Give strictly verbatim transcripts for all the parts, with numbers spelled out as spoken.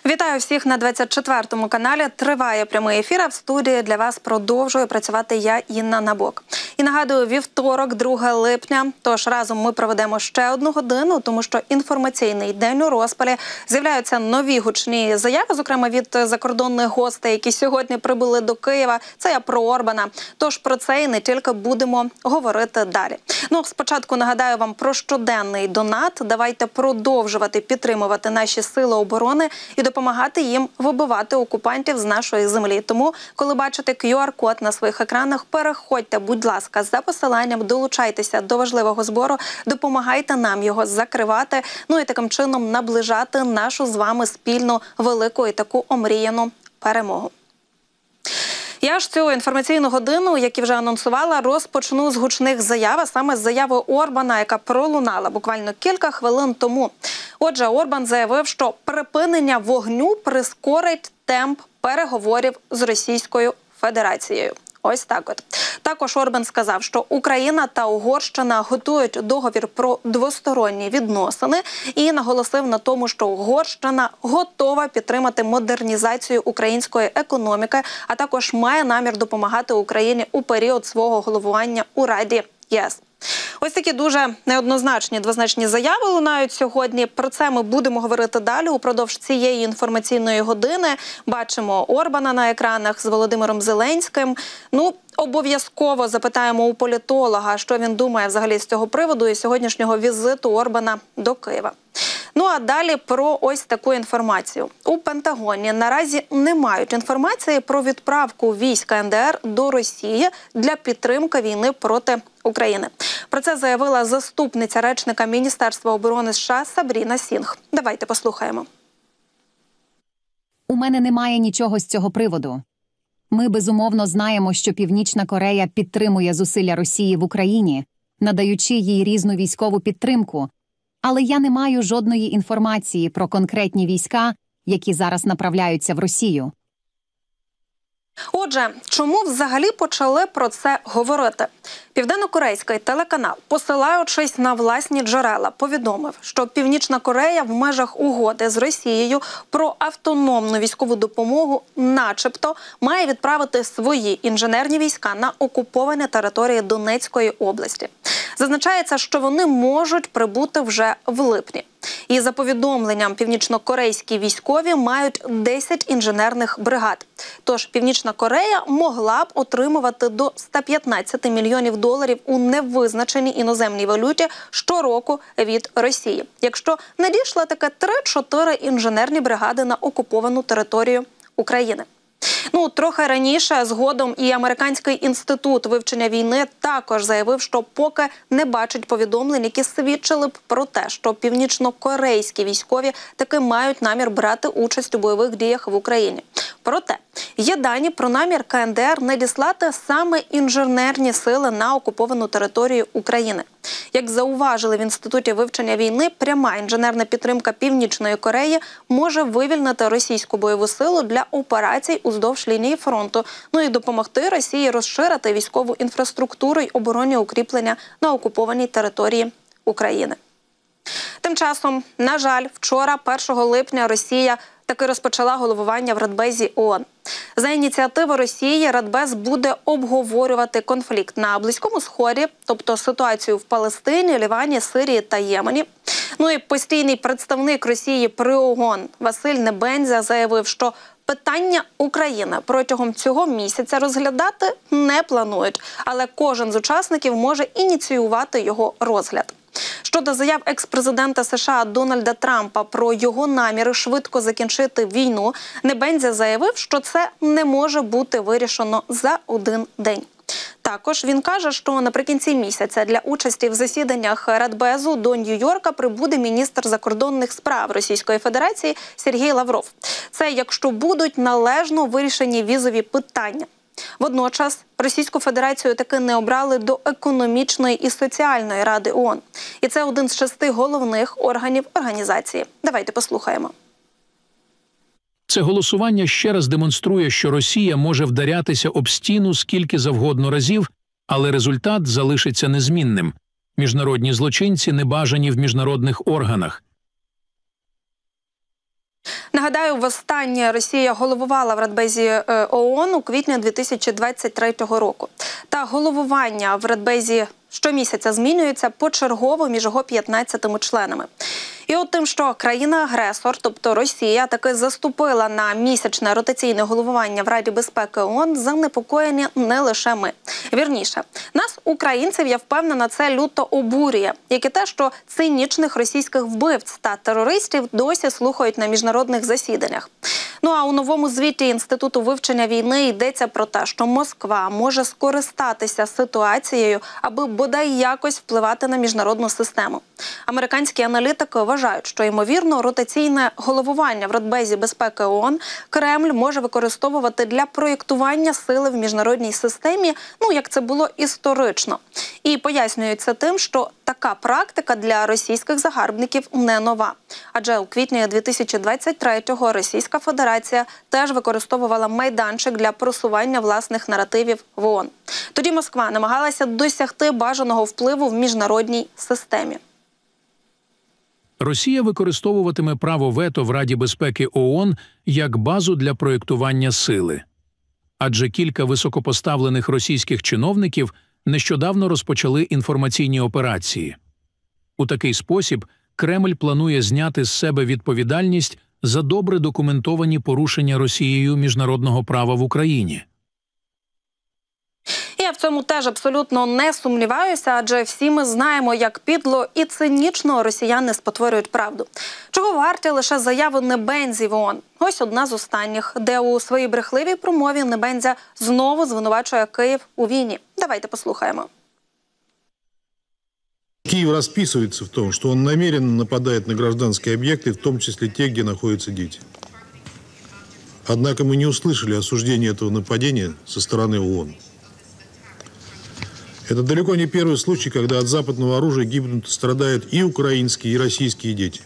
Вітаю всіх на двадцять четвертому каналі. Триває прямий ефір, а в студії для вас продовжує працювати я, Інна Набок. І нагадую, вівторок, друге липня, тож разом ми проведемо ще одну годину, тому що інформаційний день у розпалі. З'являються нові гучні заяви, зокрема від закордонних гостей, які сьогодні прибули до Києва. Це я про Орбана. Тож про це і не тільки будемо говорити далі. Ну, спочатку нагадаю вам про щоденний донат. Давайте продовжувати підтримувати наші сили оборони і допомагати їм вибивати окупантів з нашої землі. Тому, коли бачите кю ар-код на своїх екранах, переходьте, будь ласка, за посиланням, долучайтеся до важливого збору, допомагайте нам його закривати, ну і таким чином наближати нашу з вами спільну велику і таку омріяну перемогу. Я ж цю інформаційну годину, як і вже анонсувала, розпочну з гучних заяв, а саме з заяви Орбана, яка пролунала буквально кілька хвилин тому. Отже, Орбан заявив, що припинення вогню прискорить темп переговорів з Російською Федерацією. Ось так от. Також Орбан сказав, що Україна та Угорщина готують договір про двосторонні відносини і наголосив на тому, що Угорщина готова підтримати модернізацію української економіки, а також має намір допомагати Україні у період свого головування у Раді ЄС. Ось такі дуже неоднозначні, двозначні заяви лунають сьогодні. Про це ми будемо говорити далі. Упродовж цієї інформаційної години бачимо Орбана на екранах з Володимиром Зеленським. Ну, обов'язково запитаємо у політолога, що він думає взагалі з цього приводу і сьогоднішнього візиту Орбана до Києва. Ну а далі про ось таку інформацію. У Пентагоні наразі не мають інформації про відправку військ ен де ер до Росії для підтримки війни проти України. Про це заявила заступниця речника Міністерства оборони США Сабріна Сінг. Давайте послухаємо. У мене немає нічого з цього приводу. Ми, безумовно, знаємо, що Північна Корея підтримує зусилля Росії в Україні, надаючи їй різну військову підтримку. Але я не маю жодної інформації про конкретні війська, які зараз направляються в Росію. Отже, чому взагалі почали про це говорити? Південно-корейський телеканал, посилаючись на власні джерела, повідомив, що Північна Корея в межах угоди з Росією про автономну військову допомогу начебто має відправити свої інженерні війська на окуповані території Донецької області. Зазначається, що вони можуть прибути вже в липні. І за повідомленням, північно-корейські військові мають десять інженерних бригад. Тож Північна Корея могла б отримувати до ста п'ятнадцяти мільйонів доларів у невизначеній іноземній валюті щороку від Росії, якщо надійшла таке три-чотири інженерні бригади на окуповану територію України. Ну, трохи раніше, згодом, і Американський інститут вивчення війни також заявив, що поки не бачить повідомлень, які свідчили б про те, що північно-корейські військові таки мають намір брати участь у бойових діях в Україні. Проте, є дані про намір ка ен де ер надіслати саме інженерні сили на окуповану територію України. Як зауважили в Інституті вивчення війни, пряма інженерна підтримка Північної Кореї може вивільнити російську бойову силу для операцій уздовж лінії фронту, ну і допомогти Росії розширити військову інфраструктуру й оборонні укріплення на окупованій території України. Тим часом, на жаль, вчора, першого липня, Росія таки розпочала головування в Радбезі ООН. За ініціативи Росії Радбез буде обговорювати конфлікт на Близькому Сході, тобто ситуацію в Палестині, Лівані, Сирії та Ємені. Ну і постійний представник Росії при ООН Василь Небензя заявив, що питання України протягом цього місяця розглядати не планують, але кожен з учасників може ініціювати його розгляд. Щодо заяв екс-президента США Дональда Трампа про його наміри швидко закінчити війну, Небензя заявив, що це не може бути вирішено за один день. Також він каже, що наприкінці місяця для участі в засіданнях Радбезу до Нью-Йорка прибуде міністр закордонних справ Російської Федерації Сергій Лавров. Це якщо будуть належно вирішені візові питання. Водночас Російську Федерацію таки не обрали до економічної і соціальної ради ООН. І це один з шести головних органів організації. Давайте послухаємо. Це голосування ще раз демонструє, що Росія може вдарятися об стіну скільки завгодно разів, але результат залишиться незмінним. Міжнародні злочинці не бажані в міжнародних органах. Нагадаю, востаннє Росія головувала в Радбезі ООН у квітні дві тисячі двадцять третього року. Та головування в Радбезі щомісяця змінюється почергово між його п'ятнадцятими членами. І от тим, що країна-агресор, тобто Росія, таки заступила на місячне ротаційне головування в Раді безпеки ООН, занепокоєні не лише ми. Вірніше, нас, українців, я впевнена, це люто обурює, як і те, що цинічних російських вбивць та терористів досі слухають на міжнародних засіданнях. Ну а у новому звіті Інституту вивчення війни йдеться про те, що Москва може скористатися ситуацією, аби бодай якось впливати на міжнародну систему. Американські аналітики вважають, що, ймовірно, ротаційне головування в Радбезі безпеки ООН Кремль може використовувати для проєктування сили в міжнародній системі, ну, як це було історично. І пояснюють це тим, що така практика для російських загарбників не нова. Адже у квітні дві тисячі двадцять третього Російська Федерація теж використовувала майданчик для просування власних наративів в ООН. Тоді Москва намагалася досягти бажаного впливу в міжнародній системі. Росія використовуватиме право вето в Раді безпеки ООН як базу для проєктування сили. Адже кілька високопоставлених російських чиновників нещодавно розпочали інформаційні операції. У такий спосіб Кремль планує зняти з себе відповідальність за добре документовані порушення Росією міжнародного права в Україні. Я в цьому теж абсолютно не сумніваюся, адже всі ми знаємо, як підло і цинічно росіяни спотворюють правду. Чого варті лише заяви Небензі в ООН? Ось одна з останніх, де у своїй брехливій промові Небензя знову звинувачує Київ у війні. Давайте послухаємо. Киев расписывается в том, что он намеренно нападает на гражданские объекты, в том числе те, где находятся дети. Однако мы не услышали осуждения этого нападения со стороны ООН. Это далеко не первый случай, когда от западного оружия гибнут и страдают и украинские, и российские дети.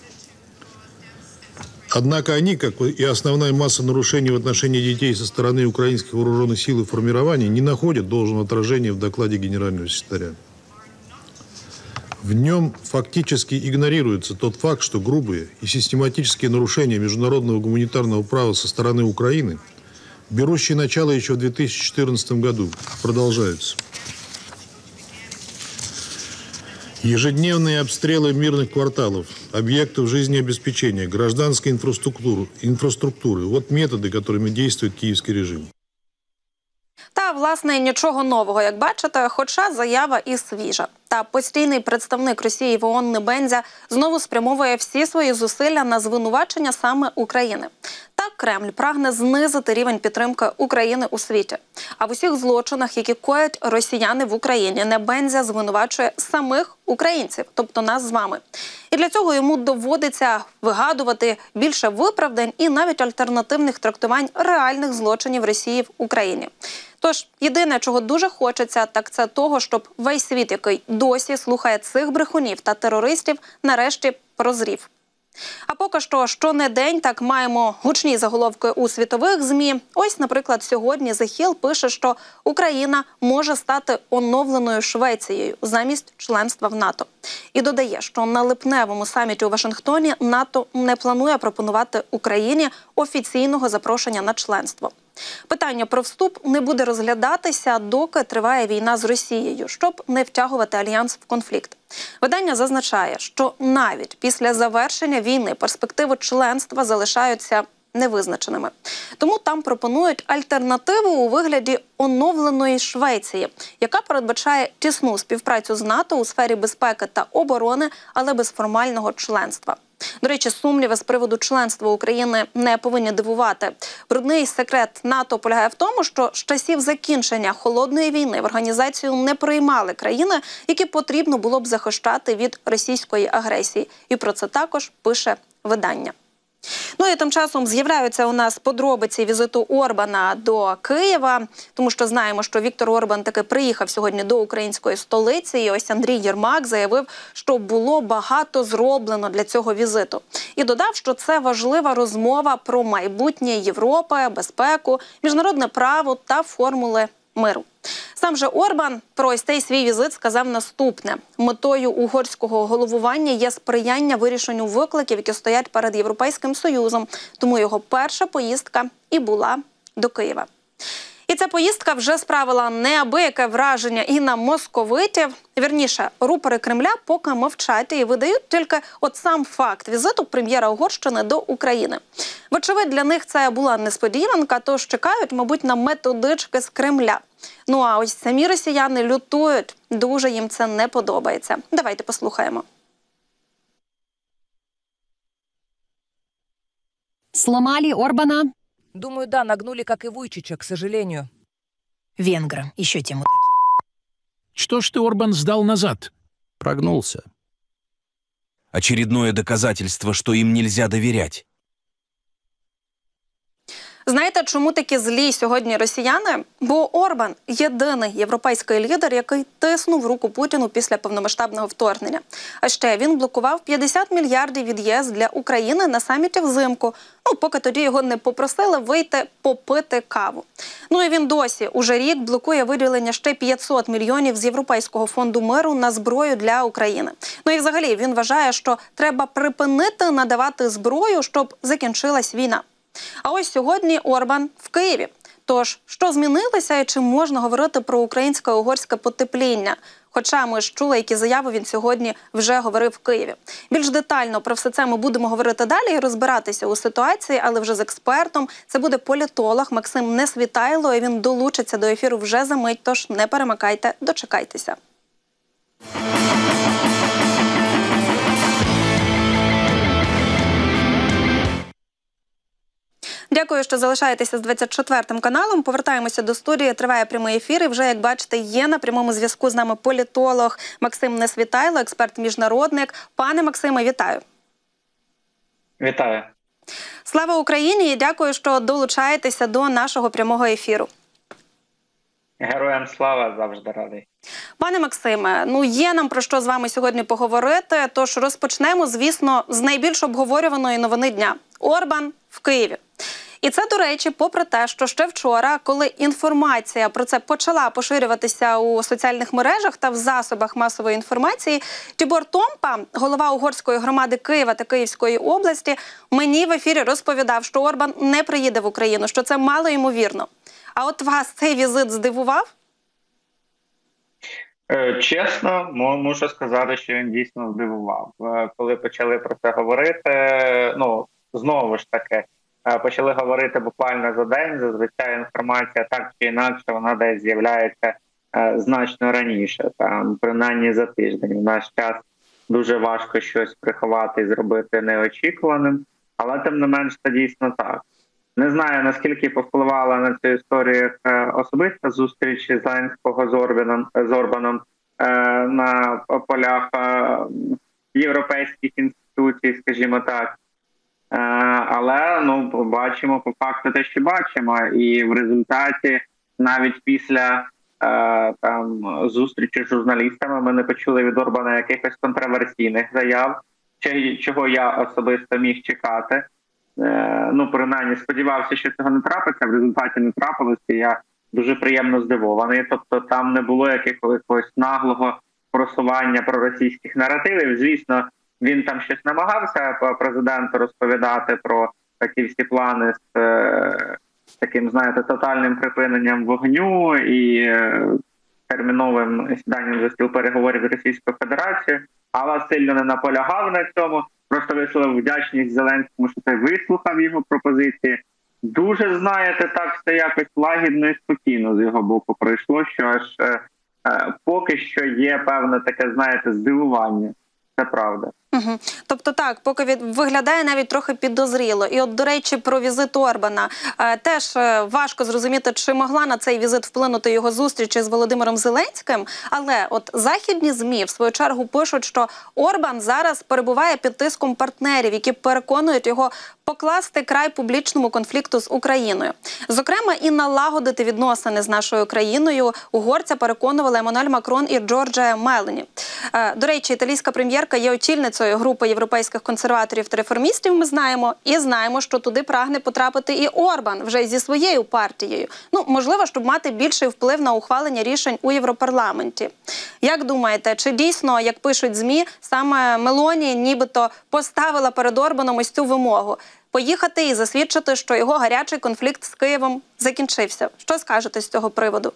Однако они, как и основная масса нарушений в отношении детей со стороны украинских вооруженных сил и формирований, не находят должного отражения в докладе генерального секретаря. В нем фактически игнорируется тот факт, что грубые и систематические нарушения международного гуманитарного права со стороны Украины, берущие начало еще в две тысячи четырнадцатом году, продолжаются. Ежедневные обстрелы мирных кварталов, объектов жизнеобеспечения, гражданской инфраструктуры, инфраструктуры – вот методы, которыми действует киевский режим. Та, власне, нічого нового, як бачите, хоча заява і свіжа. Та постійний представник Росії в ООН Небензя знову спрямовує всі свої зусилля на звинувачення саме України. Так Кремль прагне знизити рівень підтримки України у світі. А в усіх злочинах, які коять росіяни в Україні, Небензя звинувачує самих українців, тобто нас з вами. І для цього йому доводиться вигадувати більше виправдань і навіть альтернативних трактувань реальних злочинів Росії в Україні. Тож, єдине, чого дуже хочеться, так це того, щоб весь світ, який досі слухає цих брехунів та терористів, нарешті прозрів. А поки що, щонедень так маємо гучні заголовки у світових ЗМІ. Ось, наприклад, сьогодні The Hill пише, що Україна може стати оновленою Швецією замість членства в НАТО. І додає, що на липневому саміті у Вашингтоні НАТО не планує пропонувати Україні офіційного запрошення на членство. Питання про вступ не буде розглядатися, доки триває війна з Росією, щоб не втягувати альянс в конфлікт. Видання зазначає, що навіть після завершення війни перспективи членства залишаються невизначеними. Тому там пропонують альтернативу у вигляді оновленої Швеції, яка передбачає тісну співпрацю з НАТО у сфері безпеки та оборони, але без формального членства. До речі, сумніви з приводу членства України не повинні дивувати. Брудний секрет НАТО полягає в тому, що з часів закінчення Холодної війни в організацію не приймали країни, які потрібно було б захищати від російської агресії. І про це також пише видання. Ну і тим часом з'являються у нас подробиці візиту Орбана до Києва, тому що знаємо, що Віктор Орбан таки приїхав сьогодні до української столиці, і ось Андрій Єрмак заявив, що було багато зроблено для цього візиту. І додав, що це важлива розмова про майбутнє Європи, безпеку, міжнародне право та формули миру. Сам же Орбан про ось цей свій візит сказав наступне. Метою угорського головування є сприяння вирішенню викликів, які стоять перед Європейським Союзом. Тому його перша поїздка і була до Києва. І ця поїздка вже справила неабияке враження і на московитів. Вірніше, рупори Кремля поки мовчать і видають тільки от сам факт візиту прем'єра Угорщини до України. Вочевидь, для них це була несподіванка, тож чекають, мабуть, на методички з Кремля. Ну а ось самі росіяни лютують. Дуже їм це не подобається. Давайте послухаємо. Сломали Орбана? Думаю, да, нагнули, как и Вуйчича, к сожалению. Венгры, еще те мудаки. Что ж ты, Орбан, сдал назад? Прогнулся. Очередное доказательство, что им нельзя доверять. Знаєте, чому такі злі сьогодні росіяни? Бо Орбан – єдиний європейський лідер, який тиснув руку Путіну після повномасштабного вторгнення. А ще він блокував п'ятдесят мільярдів від ЄС для України на саміті взимку, ну, поки тоді його не попросили вийти попити каву. Ну і він досі, уже рік, блокує виділення ще п'ятсот мільйонів з Європейського фонду миру на зброю для України. Ну і взагалі він вважає, що треба припинити надавати зброю, щоб закінчилась війна. А ось сьогодні Орбан в Києві. Тож, що змінилося і чи можна говорити про українсько-угорське потепління? Хоча ми ж чули, які заяви він сьогодні вже говорив в Києві. Більш детально про все це ми будемо говорити далі і розбиратися у ситуації, але вже з експертом. Це буде політолог Максим Несвітайло, і він долучиться до ефіру вже за мить, тож не перемикайте, дочекайтеся. Дякую, що залишаєтеся з двадцять четвертим каналом. Повертаємося до студії. Триває прямий ефір. І вже, як бачите, є на прямому зв'язку з нами політолог Максим Несвітайло, експерт-міжнародник. Пане Максиме, вітаю. Вітаю. Слава Україні і дякую, що долучаєтеся до нашого прямого ефіру. Героям слава, завжди радий. Пане Максиме, ну є нам про що з вами сьогодні поговорити, тож розпочнемо, звісно, з найбільш обговорюваної новини дня. Орбан в Києві. І це, до речі, попри те, що ще вчора, коли інформація про це почала поширюватися у соціальних мережах та в засобах масової інформації, Тібор Томпа, голова угорської громади Києва та Київської області, мені в ефірі розповідав, що Орбан не приїде в Україну, що це мало ймовірно. А от вас цей візит здивував? Чесно, можу сказати, що він дійсно здивував. Коли почали про це говорити, ну, знову ж таки, почали говорити буквально за день, зазвичай інформація так чи інакше, вона десь з'являється значно раніше, там, принаймні за тиждень. В наш час дуже важко щось приховати і зробити неочікуваним, але тим не менш це дійсно так. Не знаю, наскільки повпливала на цю історію особиста зустріч Зеленського з Орбаном, з Орбаном на полях європейських інституцій, скажімо так. Але, ну, бачимо по факту те, що бачимо. І в результаті навіть після там зустрічі з журналістами ми не почули від Орбана якихось контроверсійних заяв, чого я особисто міг чекати. Ну, принаймні, сподівався, що цього не трапиться, в результаті не трапилося, я дуже приємно здивований. Тобто там не було якогось наглого просування проросійських наративів. Звісно, він там щось намагався президенту розповідати про такі всі плани з е, таким, знаєте, тотальним припиненням вогню і е, терміновим сіданням за стіл переговорів з Російською Федерацією, але сильно не наполягав на цьому. Просто висловив вдячність Зеленському, що той вислухав його пропозиції. Дуже, знаєте, так все якось лагідно і спокійно з його боку пройшло, що аж е, е, поки що є певне таке, знаєте, здивування. Це правда. Угу. Тобто так, поки від... виглядає навіть трохи підозріло. І от, до речі, про візит Орбана. Е, теж е, важко зрозуміти, чи могла на цей візит вплинути його зустріч з Володимиром Зеленським. Але от західні ЗМІ в свою чергу пишуть, що Орбан зараз перебуває під тиском партнерів, які переконують його покласти край публічному конфлікту з Україною. Зокрема, і налагодити відносини з нашою країною угорця переконували Еммануель Макрон і Джорджа Мелоні. До речі, італійська прем'єрка є очільницею групи європейських консерваторів та реформістів, ми знаємо, і знаємо, що туди прагне потрапити і Орбан вже зі своєю партією. Ну, можливо, щоб мати більший вплив на ухвалення рішень у Європарламенті. Як думаєте, чи дійсно, як пишуть ЗМІ, саме Мелоні нібито поставила перед Орбаном ось цю вимогу – поїхати і засвідчити, що його гарячий конфлікт з Києвом закінчився? Що скажете з цього приводу?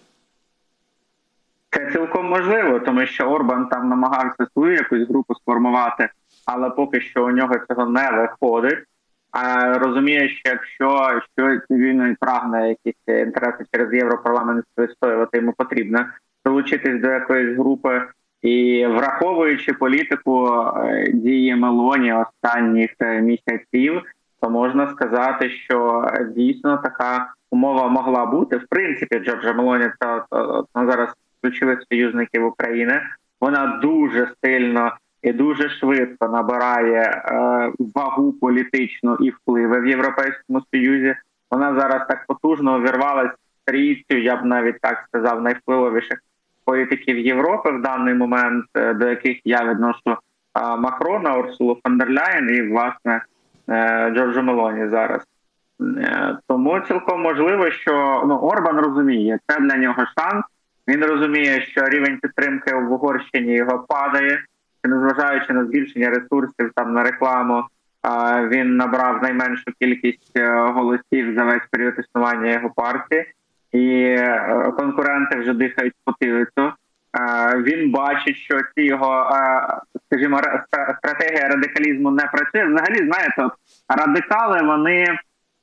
Це цілком можливо, тому що Орбан там намагався свою якусь групу сформувати, але поки що у нього цього не виходить. А розуміє, що якщо що він прагне якісь інтереси через Європарламент відстоювати, йому потрібно долучитись до якоїсь групи. І враховуючи політику дії Мелоні останніх місяців, то можна сказати, що дійсно така умова могла бути. В принципі, Джорджа Мелоні – це зараз ключових союзників України. Вона дуже сильно і дуже швидко набирає е, вагу політичну і впливи в Європейському Союзі. Вона зараз так потужно увірвалась в трійцю, я б навіть так сказав, найвпливовіших політиків Європи в даний момент, е, до яких я відношу е, Макрона, Урсулу фон дер Ляєн і, власне, е, Джорджа Мелоні зараз. Е, тому цілком можливо, що ну, Орбан розуміє, це для нього шанс. Він розуміє, що рівень підтримки в Угорщині його падає, що незважаючи на збільшення ресурсів там на рекламу, він набрав найменшу кількість голосів за весь період існування його партії, і конкуренти вже дихають потилицю. Він бачить, що ці його, скажімо, стратегія радикалізму не працює. Взагалі, знаєте, радикали, вони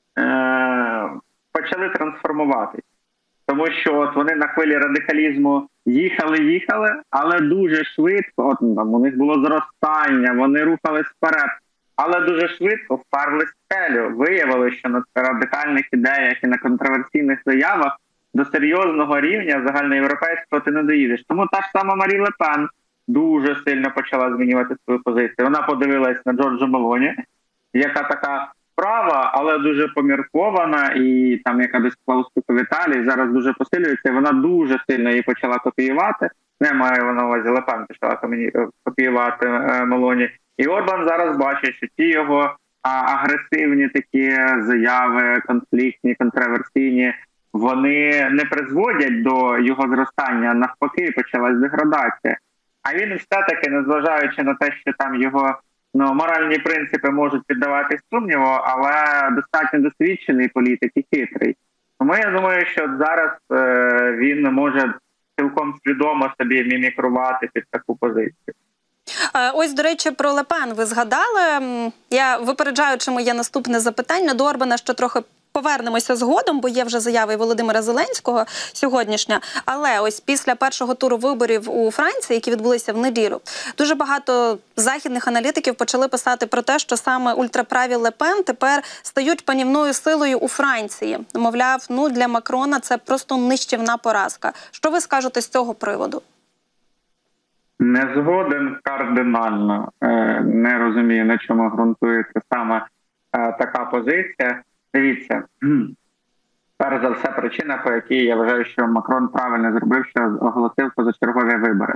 почали трансформуватись. Тому що от вони на хвилі радикалізму їхали-їхали, але дуже швидко, от там у них було зростання, вони рухались вперед, але дуже швидко вперлись в стелю. Виявили, що на радикальних ідеях і на контроверсійних заявах до серйозного рівня загальноєвропейського ти не доїдеш. Тому та ж сама Марі Ле Пен дуже сильно почала змінювати свою позицію. Вона подивилась на Джорджа Мелоні, яка така права, але дуже поміркована, і там, яка десь клала в Італії, зараз дуже посилюється, і вона дуже сильно її почала копіювати. Не маю на увазі, Ле Пен почала копіювати Мелоні. І Орбан зараз бачить, що ті його агресивні такі заяви, конфліктні, контроверсійні, вони не призводять до його зростання, навпаки, почалась деградація. А він все-таки, незважаючи на те, що там його ну, моральні принципи можуть піддаватись сумніву, але достатньо досвідчений політик і хитрий. Тому я думаю, що зараз е, він може цілком свідомо собі мімікрувати під таку позицію. Ось, до речі, про Ле Пен ви згадали. Я, випереджаючи моє наступне запитання, до Орбана ще трохи повернемося згодом, бо є вже заяви Володимира Зеленського сьогоднішня. Але ось після першого туру виборів у Франції, які відбулися в неділю, дуже багато західних аналітиків почали писати про те, що саме ультраправі Ле Пен тепер стають панівною силою у Франції. Мовляв, ну для Макрона це просто нищівна поразка. Що ви скажете з цього приводу? Не згоден кардинально. Не розумію, на чому ґрунтується саме така позиція. Дивіться, перш за все причина, по якій я вважаю, що Макрон правильно зробив, що оголосив позачергові вибори.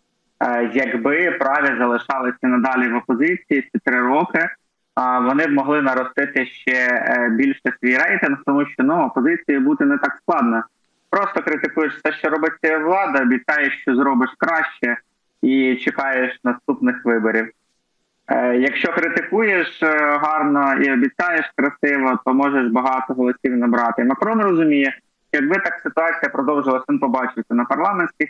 Якби праві залишалися надалі в опозиції ці три роки, вони б могли наростити ще більше свій рейтинг, тому що ну, опозиції бути не так складно. Просто критикуєш все, що робить ця влада, обіцяєш, що зробиш краще і чекаєш наступних виборів. Якщо критикуєш гарно і обіцяєш красиво, то можеш багато голосів набрати. Макрон розуміє, якби так ситуація продовжилася, він побачив це на парламентських,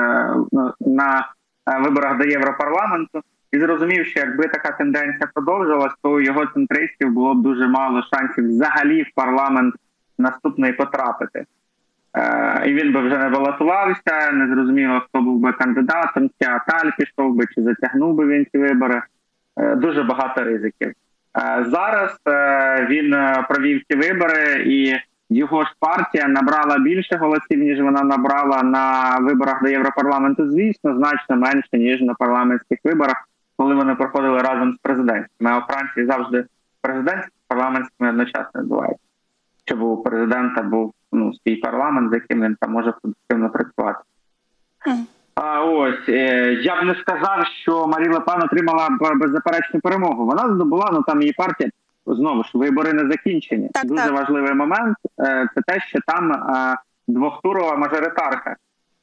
на виборах до Європарламенту, і зрозумів, що якби така тенденція продовжилась, то у його центристів було б дуже мало шансів взагалі в парламент наступний потрапити. І він би вже не балотувався, не зрозуміло, хто був би кандидатом, чи Аталь пішов би, чи затягнув би він ці вибори. Дуже багато ризиків. Зараз він провів ці вибори, і його ж партія набрала більше голосів, ніж вона набрала на виборах до Європарламенту, звісно, значно менше, ніж на парламентських виборах, коли вони проходили разом з президентськими. А у Франції завжди президентських парламентськими одночасно відбуваються. Щоб у президента був ну, свій парламент, з яким він там може продуктивно працювати. Мгм. А ось е, я б не сказав, що Марін Ле Пен отримала б- беззаперечну перемогу. Вона здобула, ну там її партія, знову ж, вибори не закінчені. Так, Дуже так. важливий момент е, це те, що там е, двохтурова мажоритарка.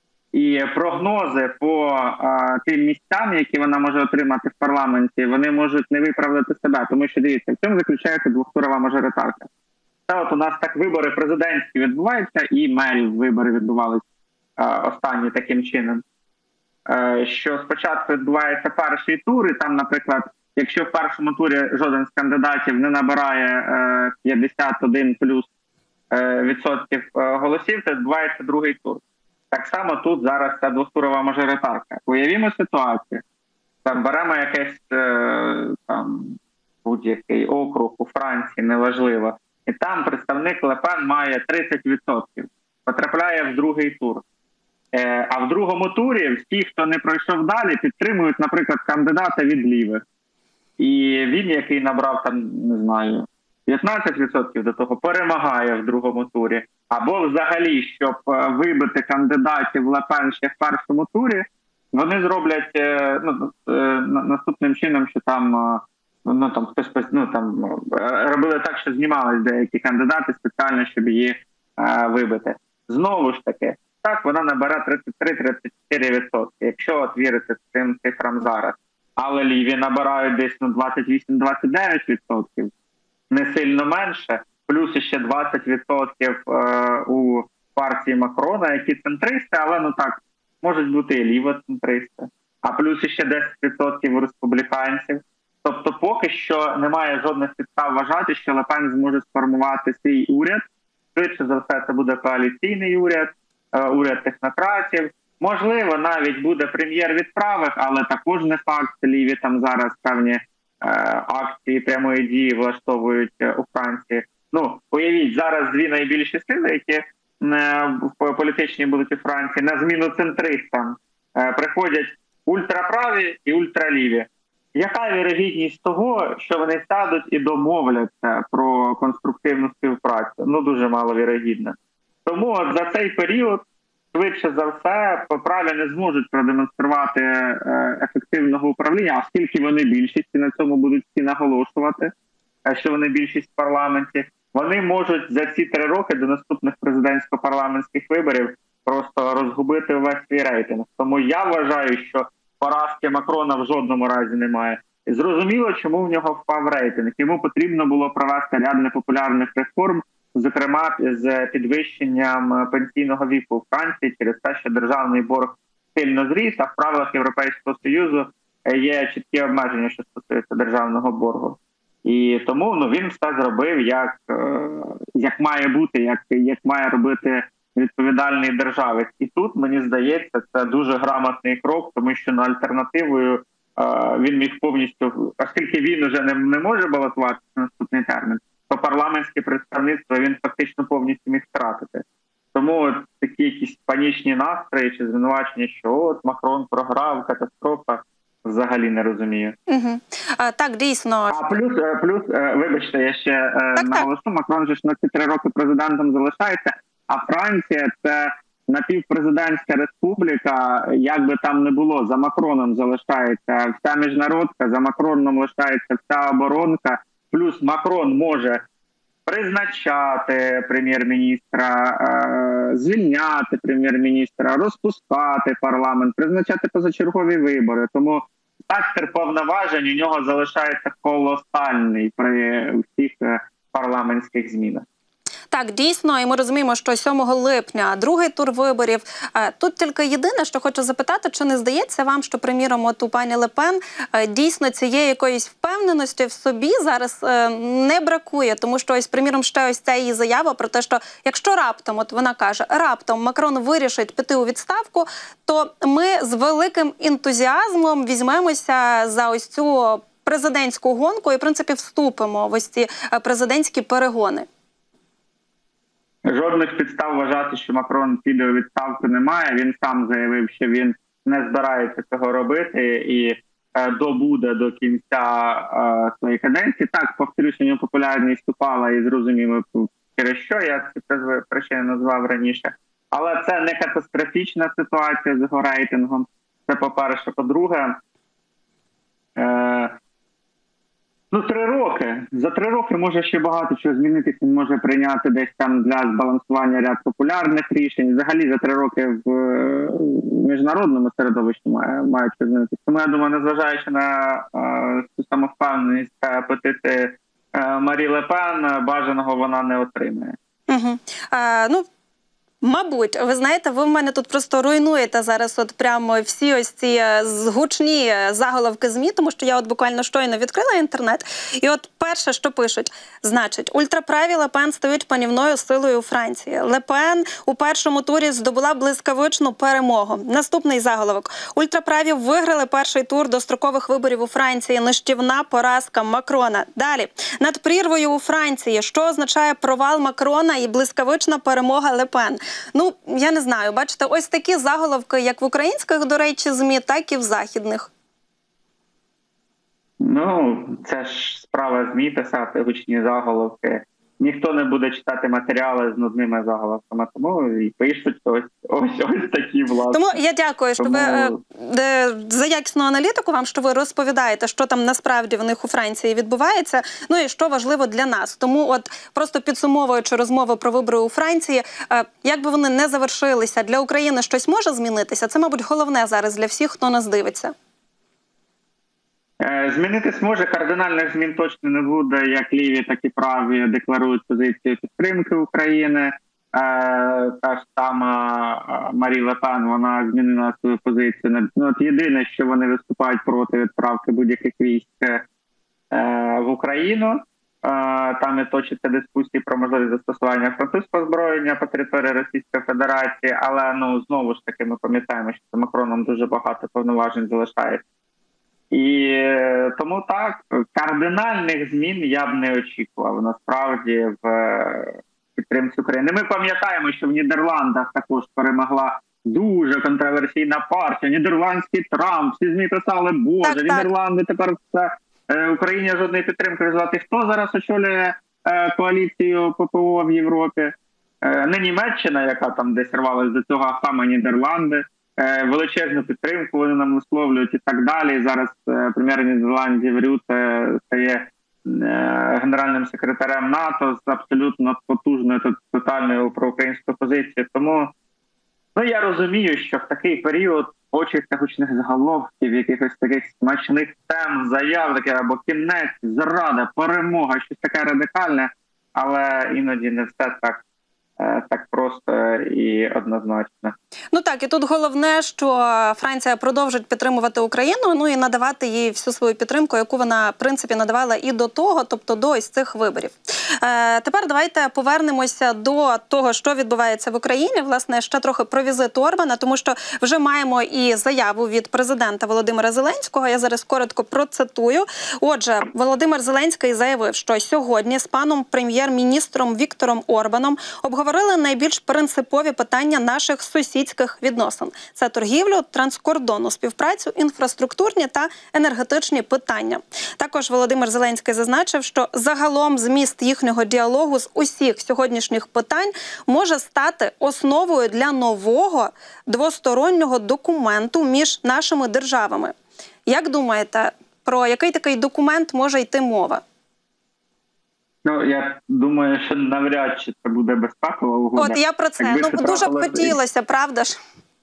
І прогнози по е, тим місцям, які вона може отримати в парламенті, вони можуть не виправдати себе. Тому що, дивіться, в цьому заключається двохтурова мажоритарка. Та от у нас так вибори президентські відбуваються, і мерів вибори відбувалися е, останні таким чином. Е, що спочатку відбувається перший тур, і там, наприклад, якщо в першому турі жоден з кандидатів не набирає е, п'ятдесят один плюс е, відсотків е, голосів, то відбувається другий тур. Так само тут зараз ця двохтурова мажоритарка. Уявімо ситуацію. Там беремо якийсь е, там будь-який округ у Франції, неважливо. І там представник Ле Пен має тридцять відсотків. Потрапляє в другий тур. Е, а в другому турі всі, хто не пройшов далі, підтримують, наприклад, кандидата від лівих. І він, який набрав там, не знаю, п'ятнадцять відсотків до того, перемагає в другому турі. Або взагалі, щоб е, вибити кандидатів Ле Пен ще в першому турі, вони зроблять е, ну, е, на- наступним чином, що там, е, ну, там хтось пос- ну, там, е, робили так, що знімались деякі кандидати спеціально, щоб її е, вибити. Знову ж таки, так, вона набере тридцять три - тридцять чотири відсотки, якщо от вірити цим цифрам зараз. Але ліві набирають десь ну, двадцять вісім - двадцять дев'ять відсотків, не сильно менше, плюс ще двадцять відсотків е, у партії Макрона, які центристи, але ну так, можуть бути і лівоцентристи, а плюс ще десять відсотків у республіканців. Тобто поки що немає жодних підстав вважати, що Ле Пен зможе сформувати свій уряд. Швидше за все, це буде коаліційний уряд, е, уряд технократів. Можливо, навіть буде прем'єр від правих, але також не факт. Ліві там зараз певні е, акції прямої дії влаштовують е, у Франції. Ну, уявіть, зараз дві найбільші сили, які е, в політичній будуть у Франції, на зміну центристам е, приходять ультраправі і ультраліві. Яка вірогідність того, що вони сядуть і домовляться про конструктивну співпрацю? Ну, дуже маловірогідно. Тому от за цей період, швидше за все, по праві не зможуть продемонструвати е, ефективного управління, оскільки вони більшість, і на цьому будуть всі наголошувати, е, що вони більшість в парламенті. Вони можуть за ці три роки до наступних президентсько-парламентських виборів просто розгубити увесь свій рейтинг. Тому я вважаю, що поразки Макрона в жодному разі немає. І зрозуміло, чому в нього впав рейтинг. Йому потрібно було провести ряд непопулярних реформ, зокрема з підвищенням пенсійного віку у Франції через те, що державний борг сильно зріс, а в правилах Європейського Союзу є чіткі обмеження, що стосується державного боргу. І тому ну, він все зробив, як, як має бути, як, як має робити відповідальний державець. І тут, мені здається, це дуже грамотний крок, тому що ну, альтернативою е, він міг повністю, оскільки він вже не, не може балотуватися на наступний термін, то парламентське представництво він фактично повністю міг втратити. Тому от такі якісь панічні настрої чи звинувачення, що от Макрон програв, катастрофа, взагалі не розумію. Угу. А, так, дійсно. А плюс, плюс вибачте, я ще так, наголошу, Макрон же ж на ці три роки президентом залишається, а Франція – це напівпрезидентська республіка, як би там не було, за Макроном залишається вся міжнародка, за Макроном лишається вся оборонка, плюс Макрон може призначати прем'єр-міністра, е- звільняти прем'єр-міністра, розпускати парламент, призначати позачергові вибори. Тому спектр повноважень у нього залишається колосальний при всіх парламентських змінах. Так, дійсно, і ми розуміємо, що сьомого липня другий тур виборів. Тут тільки єдине, що хочу запитати, чи не здається вам, що, приміром, от у пані Ле Пен дійсно цієї якоїсь впевненості в собі зараз не бракує, тому що ось, приміром, ще ось ця її заява про те, що якщо раптом, от вона каже, раптом Макрон вирішить піти у відставку, то ми з великим ентузіазмом візьмемося за ось цю президентську гонку і, в принципі, вступимо в ось ці президентські перегони. Жодних підстав вважати, що Макрон піде у відставку, немає. Він сам заявив, що він не збирається цього робити. І е, добуде до кінця е, своєї каденції. Так, повторюсь, у нього популярність упала і зрозуміло, через що я ці причини назвав раніше. Але це не катастрофічна ситуація з його рейтингом. Це по-перше. По-друге, е, ну три роки. За три роки може ще багато чого змінитися. Він може прийняти десь там для збалансування ряд популярних рішень. Взагалі за три роки в, в міжнародному середовищі має, має що змінитися. Тому я думаю, незважаючи на е, цю самовпевненість та апетити е, Марі Ле Пен, бажаного вона не отримає. Угу. А, ну, мабуть, ви знаєте, ви в мене тут просто руйнуєте зараз от прямо всі ось ці гучні заголовки ЗМІ, тому що я от буквально щойно відкрила інтернет, і от перше, що пишуть, значить, ультраправі Ле Пен стають панівною силою у Франції. Ле Пен у першому турі здобула блискавичну перемогу. Наступний заголовок. Ультраправі виграли перший тур дострокових виборів у Франції. Нищівна поразка Макрона. Далі. Над прірвою у Франції. Що означає провал Макрона і блискавична перемога Ле Пен? Ну, я не знаю, бачите, ось такі заголовки, як в українських, до речі, ЗМІ, так і в західних. Ну, це ж справа ЗМІ писати гучні заголовки. Ніхто не буде читати матеріали з нудними заголовками, тому і пишуть ось ось, ось такі, власне. Тому я дякую, що тому... ви е, за якісну аналітику вам, що ви розповідаєте, що там насправді в них у Франції відбувається, ну і що важливо для нас. Тому от просто підсумовуючи розмову про вибори у Франції, е, як би вони не завершилися, для України щось може змінитися? Це, мабуть, головне зараз для всіх, хто нас дивиться. Змінитись може, кардинальних змін точно не буде, як ліві, так і праві декларують позицію підтримки України. Та ж сама Марі Ле Пен, вона змінила свою позицію. Ну, от єдине, що вони виступають проти відправки будь-яких військ в Україну. Там і точаться дискусії про можливість застосування французького озброєння по території Російської Федерації, але ну знову ж таки ми пам'ятаємо, що за Макроном дуже багато повноважень залишається. І тому так, кардинальних змін я б не очікував, насправді, в підтримці України. Ми пам'ятаємо, що в Нідерландах також перемогла дуже контроверсійна партія, нідерландський Трамп, всі ЗМІ писали, боже, так, Нідерланди так. Тепер все, Україні жодної підтримки результати. Хто зараз очолює коаліцію ППО в Європі? Не Німеччина, яка там десь рвалась до цього, а саме Нідерланди. Величезну підтримку вони нам висловлюють і так далі. Зараз прем'єр Нідерландів Рюте стає генеральним секретарем НАТО з абсолютно потужною тотальною проукраїнською позицією. Тому ну, я розумію, що в такий період хочеться гучних заголовків, якихось таких смачних тем, заяв, таке або кінець, зрада, перемога, щось таке радикальне, але іноді не все так. Так просто і однозначно. Ну так, і тут головне, що Франція продовжить підтримувати Україну, ну і надавати їй всю свою підтримку, яку вона, в принципі, надавала і до того, тобто до ось цих виборів. Е, тепер давайте повернемося до того, що відбувається в Україні. Власне, ще трохи про візит Орбана, тому що вже маємо і заяву від президента Володимира Зеленського. Я зараз коротко процитую. Отже, Володимир Зеленський заявив, що сьогодні з паном прем'єр-міністром Віктором Орбаном обговорили Говорили найбільш принципові питання наших сусідських відносин. Це торгівлю, транскордонну співпрацю, інфраструктурні та енергетичні питання. Також Володимир Зеленський зазначив, що загалом зміст їхнього діалогу з усіх сьогоднішніх питань може стати основою для нового двостороннього документу між нашими державами. Як думаєте, про який такий документ може йти мова? Ну, я думаю, що навряд чи це буде безпекова угода. От я про це. Якби ну, це дуже б хотілося, правда ж?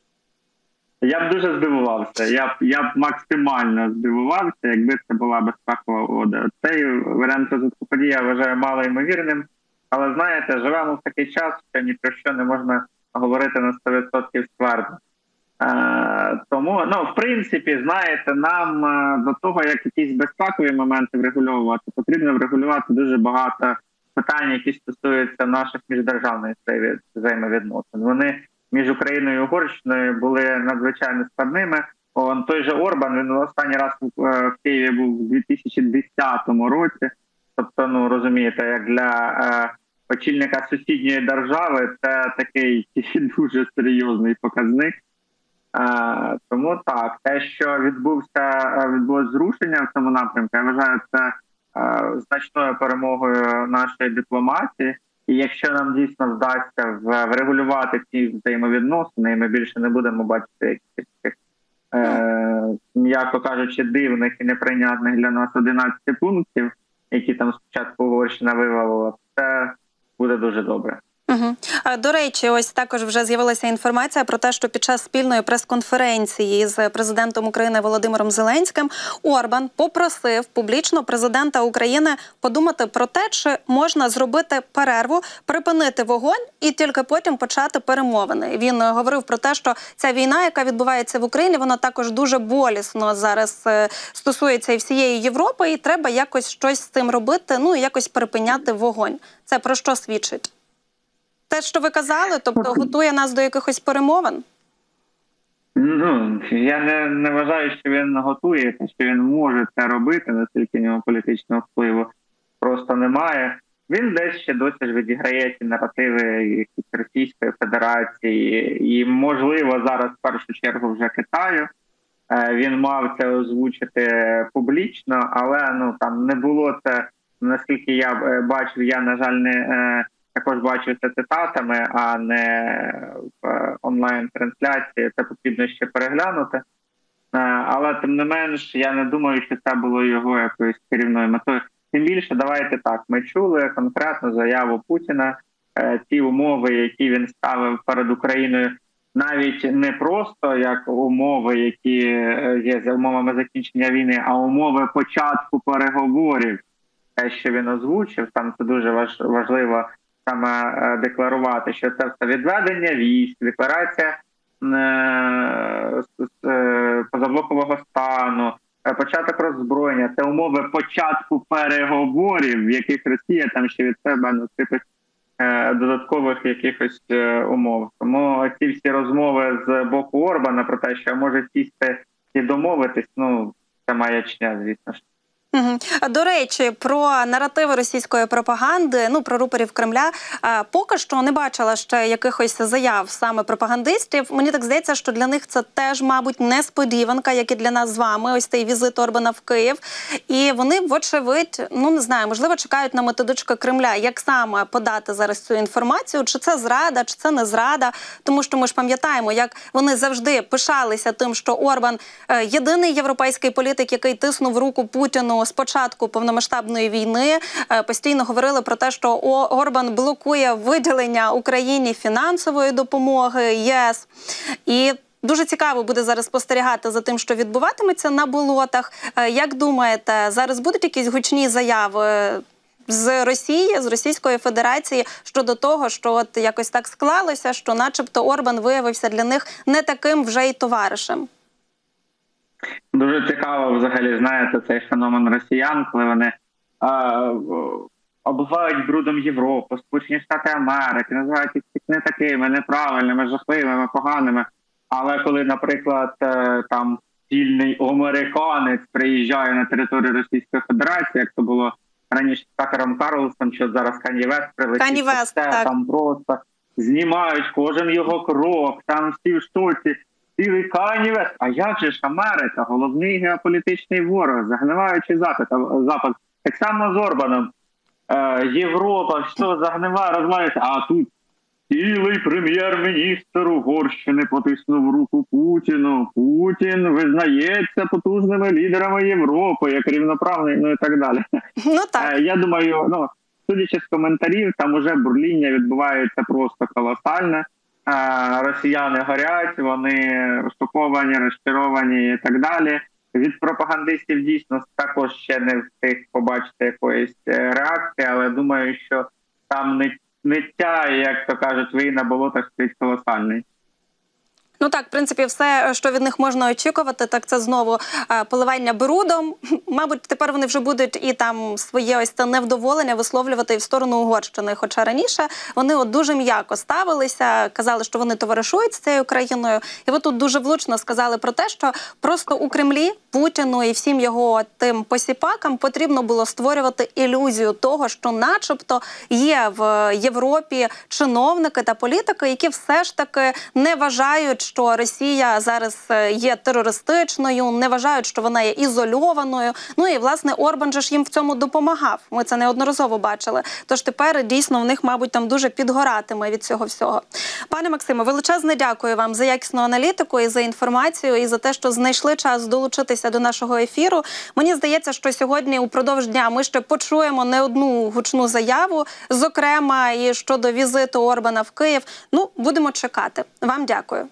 Я б дуже здивувався. Я б, я б максимально здивувався, якби це була безпекова угода. Цей варіант розвитку подій я вважаю малоймовірним. Але, знаєте, живемо в такий час, що ні про що не можна говорити на сто відсотків ствердно. Е, тому, ну, в принципі, знаєте, нам е, до того, як якісь безпекові моменти врегульовувати, потрібно врегулювати дуже багато питань, які стосуються наших міждержавних взаємовідносин. Вони між Україною і Угорщиною були надзвичайно складними. Он, той же Орбан, він останній раз в, в Києві був у дві тисячі десятому році. Тобто, ну, розумієте, як для е, очільника сусідньої держави це такий дуже серйозний показник. Е, тому так, те, що відбувся, відбулось зрушення в цьому напрямку, я вважаю, це е, значною перемогою нашої дипломатії. І якщо нам дійсно вдасться врегулювати ці взаємовідносини, і ми більше не будемо бачити якихось таких, е, м'яко кажучи, дивних і неприйнятних для нас одинадцяти пунктів, які там спочатку Угорщина вивалила, це буде дуже добре. Угу. До речі, ось також вже з'явилася інформація про те, що під час спільної прес-конференції з президентом України Володимиром Зеленським Орбан попросив публічно президента України подумати про те, чи можна зробити перерву, припинити вогонь і тільки потім почати перемовини. Він говорив про те, що ця війна, яка відбувається в Україні, вона також дуже болісно зараз стосується і всієї Європи, і треба якось щось з цим робити, ну і якось припиняти вогонь. Це про що свідчить? Те, що ви казали, тобто готує нас до якихось перемовин? Ну, я не, не вважаю, що він готує, що він може це робити, наскільки в нього політичного впливу просто немає. Він десь ще досі ж відіграє ці наративи Російської Федерації і, можливо, зараз в першу чергу вже Китаю. Він мав це озвучити публічно, але ну там не було це, наскільки я бачив, я, на жаль, не... Також бачу це цитатами, а не в онлайн-трансляції. Це потрібно ще переглянути. Але, тим не менш, я не думаю, що це було його якоюсь керівною метою. Тим більше, давайте так, ми чули конкретну заяву Путіна, ті умови, які він ставив перед Україною, навіть не просто як умови, які є за умовами закінчення війни, а умови початку переговорів. Те, що він озвучив, там це дуже важливо саме декларувати, що це все відведення військ, декларація е, е, позаблокового стану, початок роззброєння, це умови початку переговорів, в яких Росія там ще від себе насипить е, додаткових якихось е, умов. Тому ці всі розмови з боку Орбана про те, що може сісти і домовитись, ну, це маячня, звісно ж. Угу. До речі, про наративи російської пропаганди, ну, про рупорів Кремля, поки що не бачила ще якихось заяв саме пропагандистів. Мені так здається, що для них це теж, мабуть, несподіванка, як і для нас з вами, ось цей візит Орбана в Київ. І вони, вочевидь, ну, не знаю, можливо, чекають на методичку Кремля, як саме подати зараз цю інформацію, чи це зрада, чи це не зрада. Тому що ми ж пам'ятаємо, як вони завжди пишалися тим, що Орбан – єдиний європейський політик, який тиснув руку Путіну з початку повномасштабної війни. Постійно говорили про те, що Орбан блокує виділення Україні фінансової допомоги, ЄС. І дуже цікаво буде зараз спостерігати за тим, що відбуватиметься на болотах. Як думаєте, зараз будуть якісь гучні заяви з Росії, з Російської Федерації щодо того, що от якось так склалося, що начебто Орбан виявився для них не таким вже й товаришем? Дуже цікаво взагалі, знаєте, цей феномен росіян, коли вони е, оббивають брудом Європу, Сполучені Штати Америки, називають їх не такими, неправильними, жахливими, поганими. Але коли, наприклад, е, там вільний американець приїжджає на територію Російської Федерації, як це було раніше з Такером Карлсом, що зараз Кан'є Вест прилетів, Кан'є Вест, так. Там просто знімають кожен його крок, там всі в штуці. Цілий Кан'є Вест. А як же ж Америка, головний геополітичний ворог, загниваючий Запад, Запад. Так само з Орбаном. Е, Європа, що загниває, розвалюється, а тут цілий прем'єр-міністр Угорщини потиснув руку Путіну. Путін визнається потужними лідерами Європи, як рівноправний, ну і так далі. Ну так. Е, я думаю, ну, судячи з коментарів, там уже бурління відбувається просто колосальне. Росіяни горять, вони шоковані, розчаровані і так далі. Від пропагандистів дійсно також ще не встиг побачити якоїсь реакції, але думаю, що там ниття, як то кажуть, вій на болотах стоїть колосальний. Ну так, в принципі, все, що від них можна очікувати, так це знову е, поливання брудом. Мабуть, тепер вони вже будуть і там своє ось це невдоволення висловлювати і в сторону Угорщини. Хоча раніше вони от дуже м'яко ставилися, казали, що вони товаришують з цією країною. І ви тут дуже влучно сказали про те, що просто у Кремлі Путіну і всім його тим посіпакам потрібно було створювати ілюзію того, що начебто є в Європі чиновники та політики, які все ж таки не вважають, що Росія зараз є терористичною, не вважають, що вона є ізольованою. Ну і, власне, Орбан же ж їм в цьому допомагав. Ми це неодноразово бачили. Тож тепер, дійсно, в них, мабуть, там дуже підгоратиме від цього всього. Пане Максиме, величезне дякую вам за якісну аналітику і за інформацію, і за те, що знайшли час долучитися до нашого ефіру. Мені здається, що сьогодні упродовж дня ми ще почуємо не одну гучну заяву, зокрема і щодо візиту Орбана в Київ. Ну, будемо чекати. Вам дякую.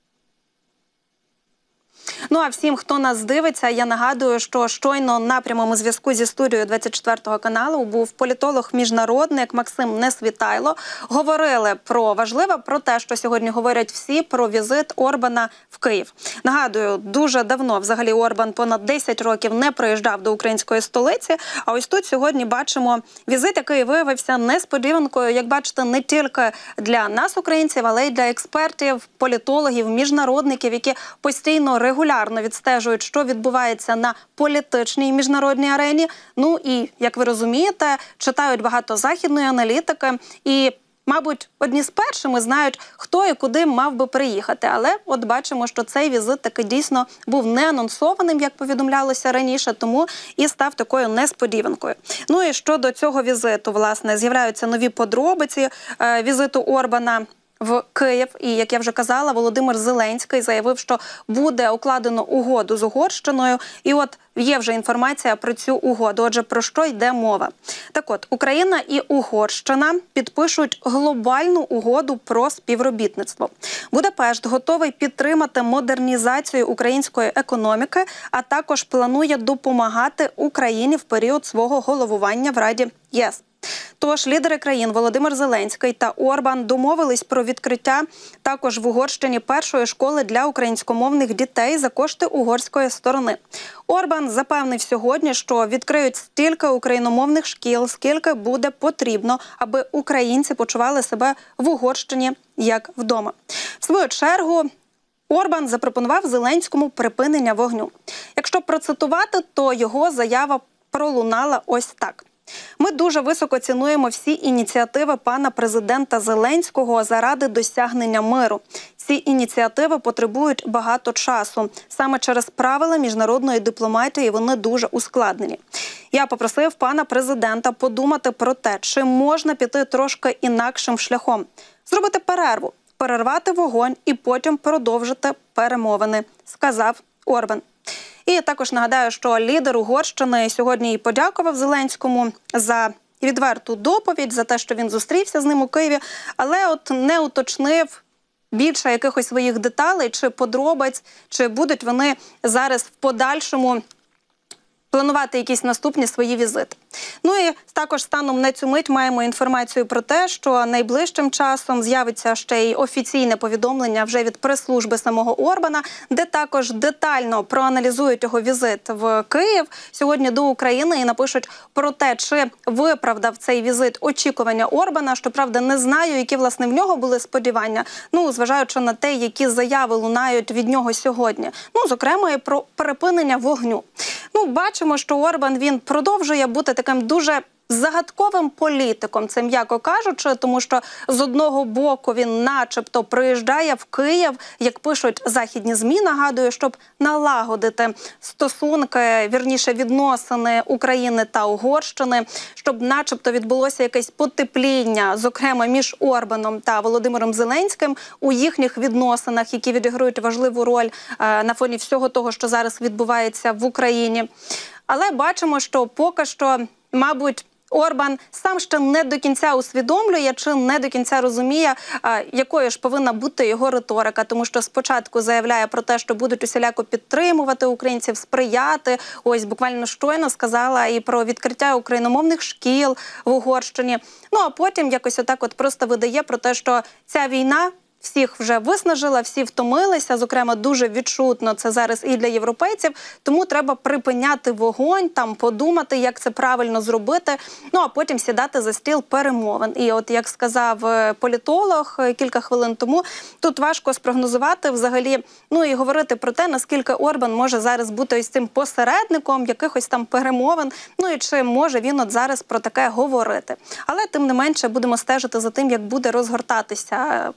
Ну а всім, хто нас дивиться, я нагадую, що щойно на прямому зв'язку зі студією двадцять четвертого каналу був політолог-міжнародник Максим Несвітайло. Говорили про важливе, про те, що сьогодні говорять всі, про візит Орбана в Київ. Нагадую, дуже давно взагалі Орбан понад десять років не приїжджав до української столиці, а ось тут сьогодні бачимо візит, який виявився несподіванкою, як бачите, не тільки для нас, українців, але й для експертів, політологів, міжнародників, які постійно регулярно відстежують, що відбувається на політичній міжнародній арені. Ну і, як ви розумієте, читають багато західної аналітики і, мабуть, одні з першими знають, хто і куди мав би приїхати. Але от бачимо, що цей візит таки дійсно був не анонсованим, як повідомлялося раніше, тому і став такою несподіванкою. Ну і щодо цього візиту, власне, з'являються нові подробиці е, візиту Орбана в Київ. І, як я вже казала, Володимир Зеленський заявив, що буде укладено угоду з Угорщиною. І от є вже інформація про цю угоду. Отже, про що йде мова? Так от, Україна і Угорщина підпишуть глобальну угоду про співробітництво. Будапешт готовий підтримати модернізацію української економіки, а також планує допомагати Україні в період свого головування в Раді ЄС. Тож лідери країн Володимир Зеленський та Орбан домовились про відкриття також в Угорщині першої школи для українськомовних дітей за кошти угорської сторони. Орбан запевнив сьогодні, що відкриють стільки україномовних шкіл, скільки буде потрібно, аби українці почували себе в Угорщині як вдома. В свою чергу Орбан запропонував Зеленському припинення вогню. Якщо процитувати, то його заява пролунала ось так. Ми дуже високо цінуємо всі ініціативи пана президента Зеленського заради досягнення миру. Ці ініціативи потребують багато часу. Саме через правила міжнародної дипломатії вони дуже ускладнені. Я попросив пана президента подумати про те, чи можна піти трошки інакшим шляхом. Зробити перерву, перервати вогонь і потім продовжити перемовини, сказав Орбан. І також нагадаю, що лідер Угорщини сьогодні і подякував Зеленському за відверту доповідь, за те, що він зустрівся з ним у Києві, але от не уточнив більше якихось своїх деталей чи подробиць, чи будуть вони зараз в подальшому планувати якісь наступні свої візити. Ну і також станом на цю мить маємо інформацію про те, що найближчим часом з'явиться ще й офіційне повідомлення вже від прес-служби самого Орбана, де також детально проаналізують його візит в Київ сьогодні до України і напишуть про те, чи виправдав цей візит очікування Орбана. Щоправда, не знаю, які, власне, в нього були сподівання, ну, зважаючи на те, які заяви лунають від нього сьогодні. Ну, зокрема, і про припинення вогню. Ну, бачимо, що Орбан, він продовжує бути таким дуже загадковим політиком, це м'яко кажучи, тому що з одного боку він начебто приїжджає в Київ, як пишуть західні ЗМІ, нагадую, щоб налагодити стосунки, вірніше відносини України та Угорщини, щоб начебто відбулося якесь потепління, зокрема між Орбаном та Володимиром Зеленським у їхніх відносинах, які відіграють важливу роль е, на фоні всього того, що зараз відбувається в Україні. Але бачимо, що поки що, мабуть, Орбан сам ще не до кінця усвідомлює чи не до кінця розуміє, якою ж повинна бути його риторика. Тому що спочатку заявляє про те, що будуть усіляко підтримувати українців, сприяти. Ось буквально щойно сказала і про відкриття україномовних шкіл в Угорщині. Ну а потім якось отак от просто видає про те, що ця війна всіх вже виснажила, всі втомилися, зокрема, дуже відчутно це зараз і для європейців, тому треба припиняти вогонь, там подумати, як це правильно зробити, ну а потім сідати за стіл перемовин. І от, як сказав політолог кілька хвилин тому, тут важко спрогнозувати взагалі, ну і говорити про те, наскільки Орбан може зараз бути ось цим посередником якихось там перемовин, ну і чи може він от зараз про таке говорити. Але тим не менше будемо стежити за тим, як буде розгортатися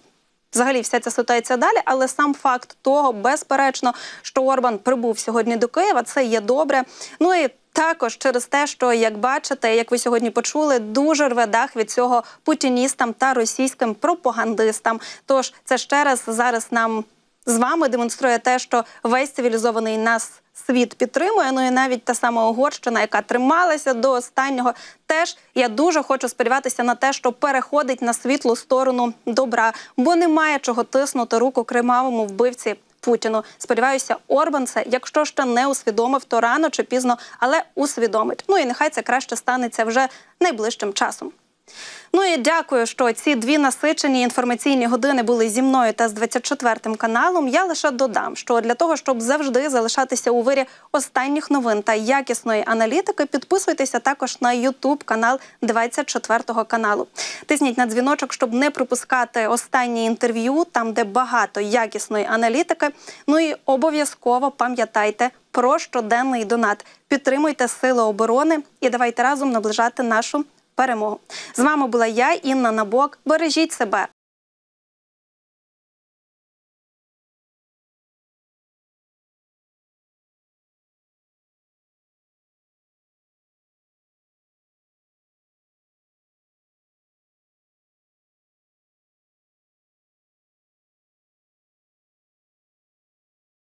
взагалі вся ця ситуація далі, але сам факт того, безперечно, що Орбан прибув сьогодні до Києва, це є добре. Ну і також через те, що, як бачите, як ви сьогодні почули, дуже рве дах від цього путіністам та російським пропагандистам. Тож це ще раз зараз нам з вами демонструє те, що весь цивілізований нас світ підтримує, ну і навіть та сама Угорщина, яка трималася до останнього, теж, я дуже хочу сподіватися на те, що переходить на світлу сторону добра, бо немає чого тиснути руку кремавому вбивці Путіну. Сподіваюся, Орбан це, якщо ще не усвідомив, то рано чи пізно, але усвідомить. Ну і нехай це краще станеться вже найближчим часом. Ну і дякую, що ці дві насичені інформаційні години були зі мною та з двадцять четвертим каналом. Я лише додам, що для того, щоб завжди залишатися у вирі останніх новин та якісної аналітики, підписуйтеся також на ютуб-канал двадцять четвертого каналу. Тисніть на дзвіночок, щоб не пропускати останні інтерв'ю, там, де багато якісної аналітики. Ну і обов'язково пам'ятайте про щоденний донат. Підтримуйте Сили оборони і давайте разом наближати нашу перемогу. З вами була я, Інна Набок. Бережіть себе,